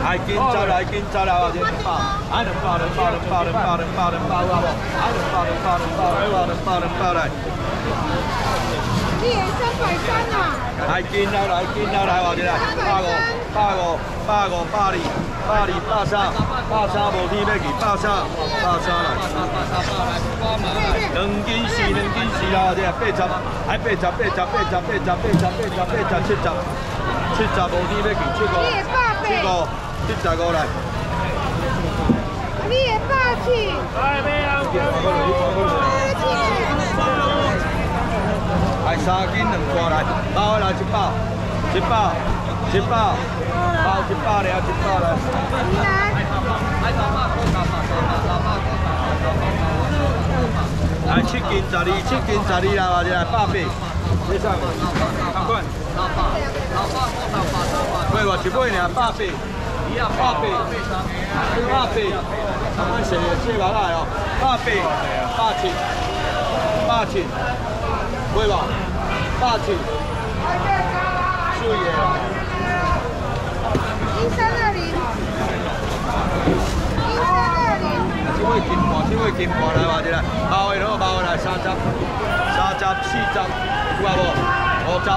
来紧走来紧走来，我这200，哎200，好不好？200来。 你也330啊？ 来紧啦，来紧啦，来我这来150，150，120，130，130无天要去，130来。两斤四啦，这80，还80，70无天要去，75来。 你也霸气！ 来3斤2罐来，包来100，包100来。来7斤12啦，或者来180，你上。看管。喂，我一尾尔180，他们写下来哦，180，会吧？180，注意啊 ！1320， 这位金盘来话就来，包的来30，40，有啊无？50，60，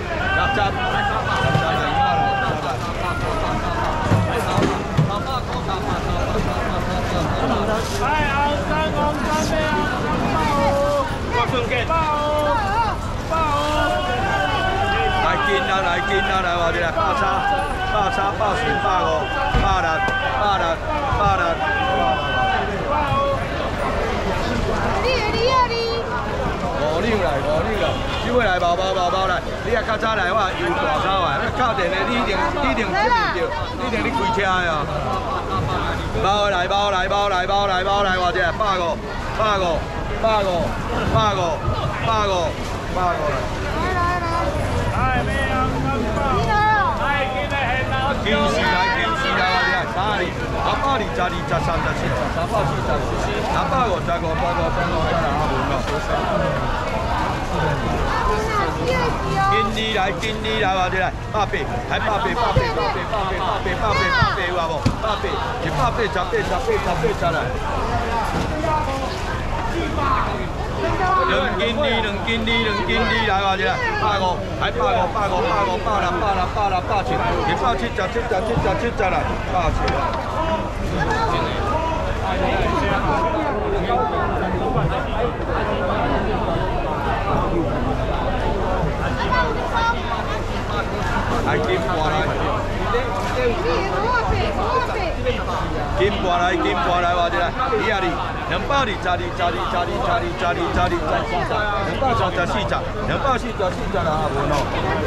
来紧啦，来话就来130，140，150，160。5两了，这尾来包来，你也较早来，我油大烧啊，靠电的你一定接唔到，一定你开车的啊。包来，我这150，150，150来。紧你来，我这来180，还180，有啊无？180，180来。两斤你来，我这来150，还150，160，170来，170。来金盘来，我这来220，240啦，无喏。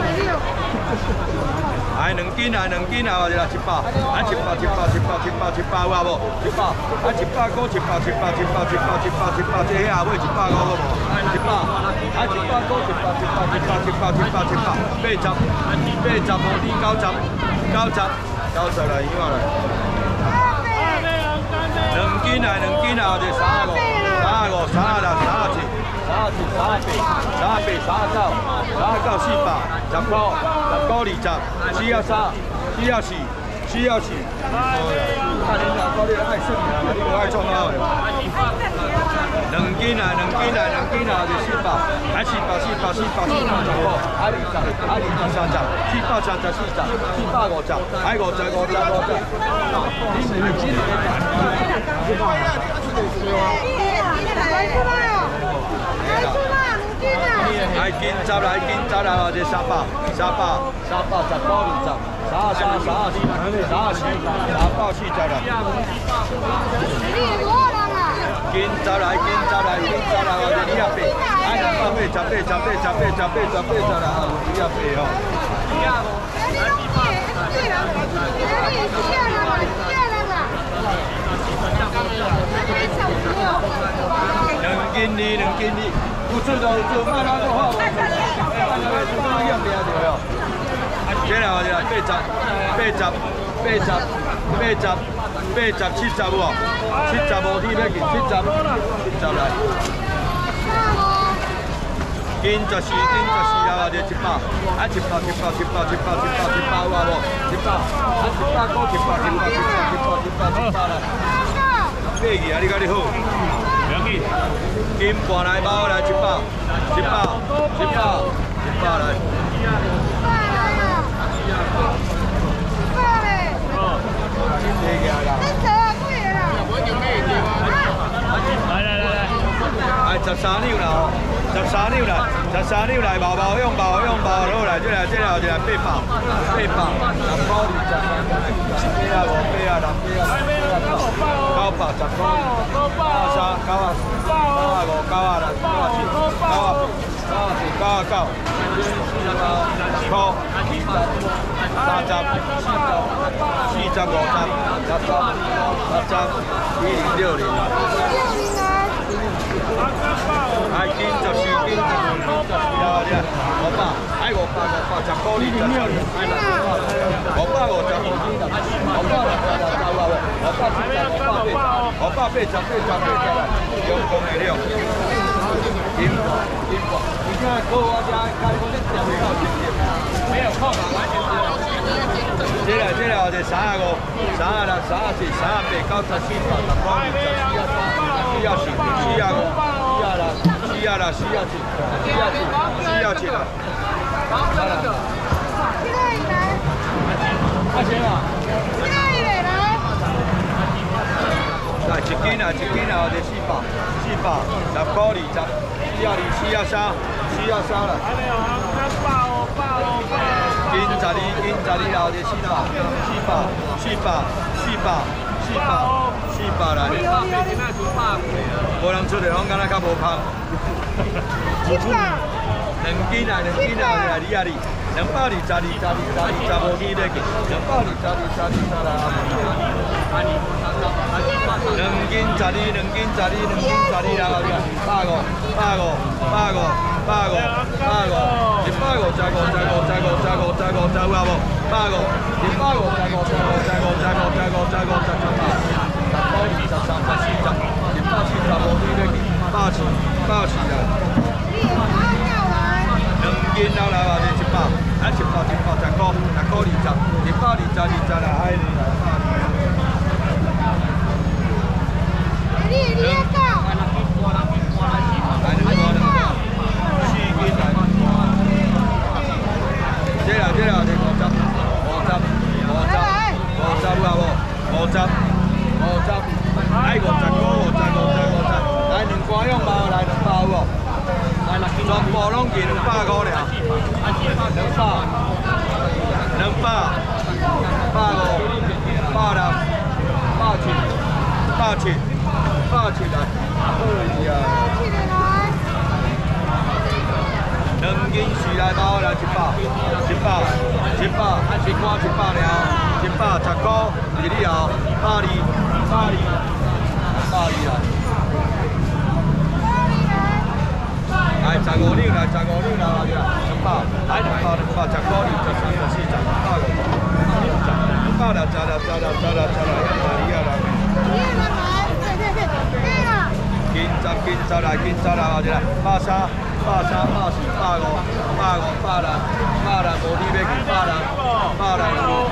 哎，两斤啊，我这来100，啊100，有啊无？100，啊100块100，这遐尾100块个无？100，啊100块100，80，无你90来，影来。两斤啊，我这35，37，10块，20，4，看恁老哥你爱算啊，你无爱创啊？两斤啊，就400，还400，还20，30，430，450，还50。来紧走来，我这300，10块20，30，40，来。紧走来，我这200，哎280，10啦，280哦。两斤你，有出就做，卖哪个好？这来我这80，70有哦，70无天要去，70来。 斤14啦，就100，啊100，有啊无？100，啊100个100啦。买去啊，你讲你好。不要紧。金半来包来100来。来13两啦吼，13两来，包用好来，这来800，10块20，8啊5，8啊6，8啊9，10块，9啊3，9啊5，9啊6，9啊7，9啊8，9啊9，10块，30，40，40，50，60，102，102，102，102，哎，斤14啦，500，哎500，10块20，哎550，500有啊无？500八10，有讲会了。金，你看哥我家开工在调到10点，没有空啊，完全是。这来就35，36，37，38，94，10，10块，40，40，40，40，40，40，40，40，40，40，40，40，40，40，40，40，40，40，40，40，40，40，40，40，40，40，40，40，40，40，40，40，40，40，40，40，40，40，40，40，40，40，40，40，40，40，40，40，40，40，40，40，40，来1斤啊，就400，10块20，4啊3，4啊3啦。斤12啦，就400来。无人出来，拢敢若较无香。2斤啊，来220，220，2无记得去，220，2啦。2斤12啦，全部拢计200块尔，200，150，160，170，180，190，来，可以啊。2斤4来包来100，啊1块100了，110块，是你后，80啦。来15两来，200，来200，10块20，13，14，15，200了，加了，斤十来，后就来83，84，85，无你要去100啦，100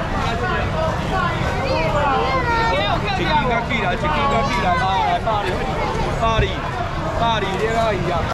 一斤甲起来，包来82，82，82，82，2啊。